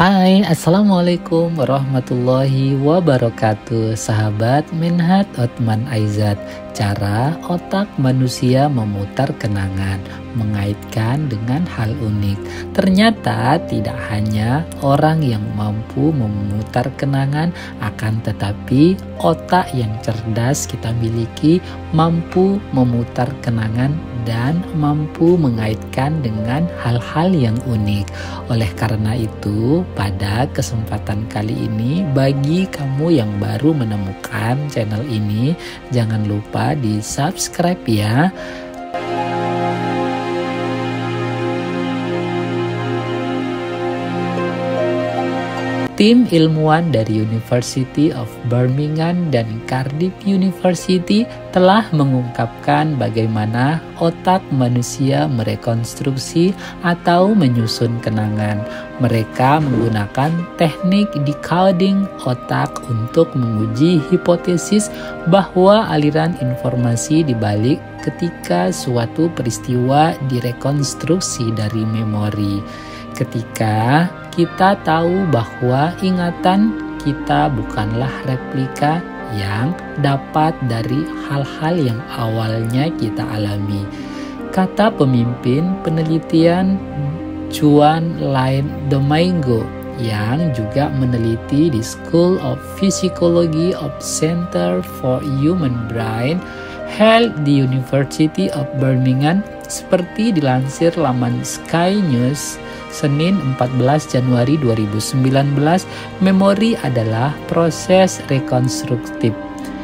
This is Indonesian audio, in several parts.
Hai, Assalamualaikum warahmatullahi wabarakatuh. Sahabat Minhat Othman Aizat. Cara otak manusia memutar kenangan, mengaitkan dengan hal unik. Ternyata tidak hanya orang yang mampu memutar kenangan, akan tetapi otak yang cerdas kita miliki mampu memutar kenangan dan mampu mengaitkan dengan hal-hal yang unik. Oleh karena itu, pada kesempatan kali ini, bagi kamu yang baru menemukan channel ini, jangan lupa di subscribe ya. Tim ilmuwan dari University of Birmingham dan Cardiff University telah mengungkapkan bagaimana otak manusia merekonstruksi atau menyusun kenangan. Mereka menggunakan teknik decoding otak untuk menguji hipotesis bahwa aliran informasi dibalik ketika suatu peristiwa direkonstruksi dari memori. Ketika kita tahu bahwa ingatan kita bukanlah replika yang dapat dari hal-hal yang awalnya kita alami. Kata pemimpin penelitian Juan Lain Domingo yang juga meneliti di School of Physiology of Center for Human Brain held di University of Birmingham, seperti dilansir laman Sky News Senin 14 Januari 2019, memori adalah proses rekonstruktif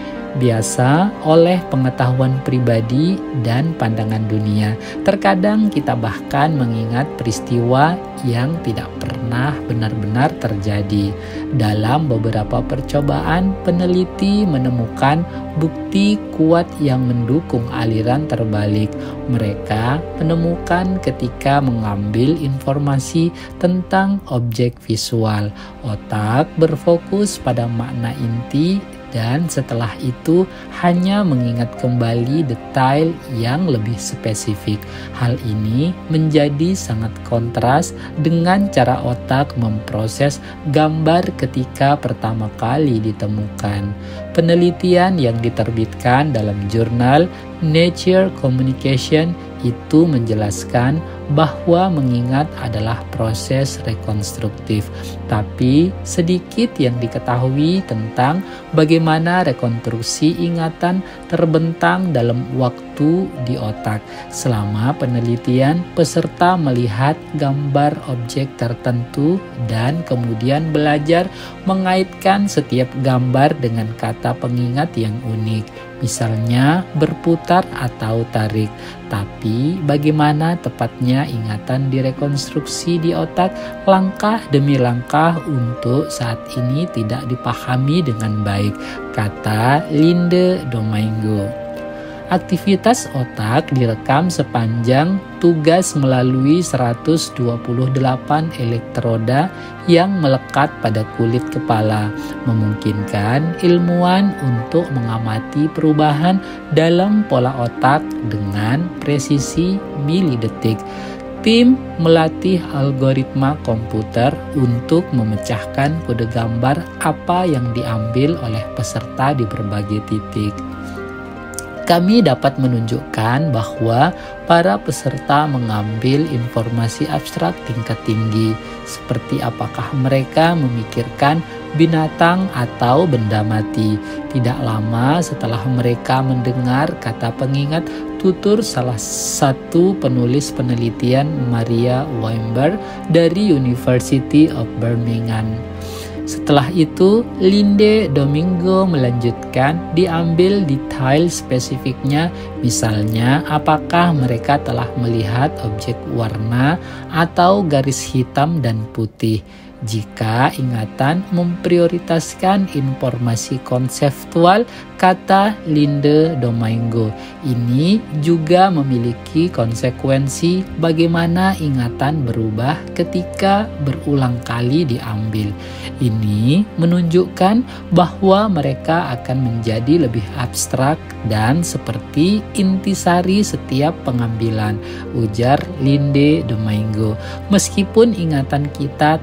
biasa oleh pengetahuan pribadi dan pandangan dunia. Terkadang kita bahkan mengingat peristiwa yang tidak pernah benar-benar terjadi. Dalam beberapa percobaan, peneliti menemukan bukti kuat yang mendukung aliran terbalik. Mereka menemukan ketika mengambil informasi tentang objek visual, otak berfokus pada makna inti dan setelah itu hanya mengingat kembali detail yang lebih spesifik. Hal ini menjadi sangat kontras dengan cara otak memproses gambar ketika pertama kali ditemukan. Penelitian yang diterbitkan dalam jurnal Nature Communication itu menjelaskan bahwa mengingat adalah proses rekonstruktif, tapi sedikit yang diketahui tentang bagaimana rekonstruksi ingatan terbentang dalam waktu di otak. Selama penelitian, peserta melihat gambar objek tertentu dan kemudian belajar mengaitkan setiap gambar dengan kata pengingat yang unik. Misalnya berputar atau tarik. Tapi bagaimana tepatnya ingatan direkonstruksi di otak langkah demi langkah untuk saat ini tidak dipahami dengan baik, kata Linde Domingo. Aktivitas otak direkam sepanjang tugas melalui 128 elektroda yang melekat pada kulit kepala, memungkinkan ilmuwan untuk mengamati perubahan dalam pola otak dengan presisi milidetik. Tim melatih algoritma komputer untuk memecahkan kode gambar apa yang diambil oleh peserta di berbagai titik. Kami dapat menunjukkan bahwa para peserta mengambil informasi abstrak tingkat tinggi, seperti apakah mereka memikirkan binatang atau benda mati. Tidak lama setelah mereka mendengar kata pengingat, tutur salah satu penulis penelitian Maria Weinberg dari University of Birmingham. Setelah itu, Linde Domingo melanjutkan, diambil detail spesifiknya, misalnya apakah mereka telah melihat objek warna atau garis hitam dan putih. Jika ingatan memprioritaskan informasi konseptual, kata Linde Domingo, ini juga memiliki konsekuensi bagaimana ingatan berubah ketika berulang kali diambil. Ini menunjukkan bahwa mereka akan menjadi lebih abstrak dan seperti intisari setiap pengambilan, ujar Linde Domingo. Meskipun ingatan kita tampak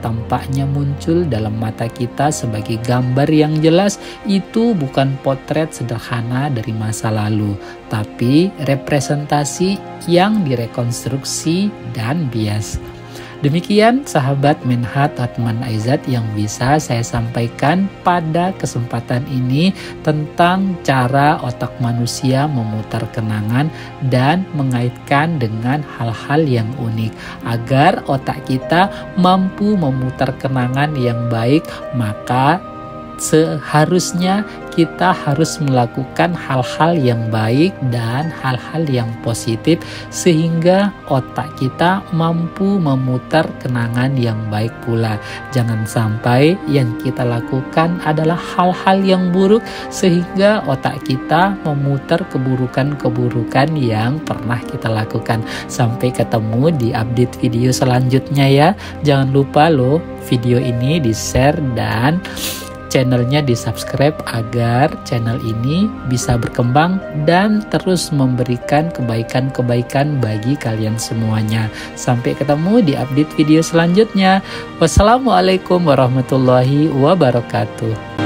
otaknya muncul dalam mata kita sebagai gambar yang jelas, itu bukan potret sederhana dari masa lalu, tapi representasi yang direkonstruksi dan bias. Demikian sahabat Minhat Hotman Aizat yang bisa saya sampaikan pada kesempatan ini tentang cara otak manusia memutar kenangan dan mengaitkan dengan hal-hal yang unik. Agar otak kita mampu memutar kenangan yang baik, maka seharusnya kita harus melakukan hal-hal yang baik dan hal-hal yang positif sehingga otak kita mampu memutar kenangan yang baik pula. Jangan sampai yang kita lakukan adalah hal-hal yang buruk sehingga otak kita memutar keburukan-keburukan yang pernah kita lakukan. Sampai ketemu di update video selanjutnya ya. Jangan lupa loh video ini di-share dan channelnya di-subscribe agar channel ini bisa berkembang dan terus memberikan kebaikan-kebaikan bagi kalian semuanya. Sampai ketemu di update video selanjutnya. Wassalamualaikum warahmatullahi wabarakatuh.